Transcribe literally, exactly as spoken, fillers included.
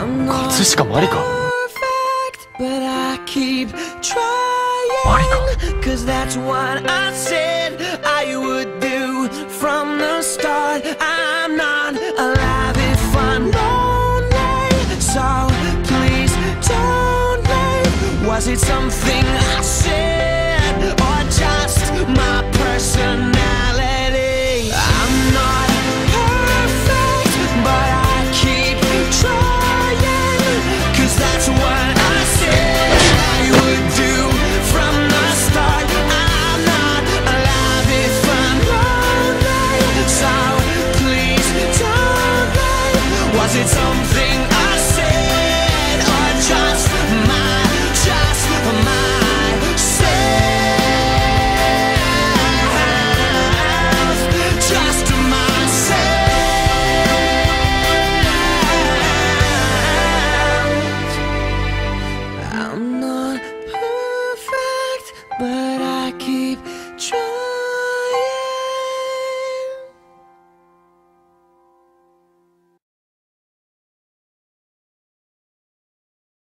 葛飾まりか。 But I keep trying, Marika. cause that's what I said I would do from the start. I'm not alive if I'm lonely, so please don't leave. Was it something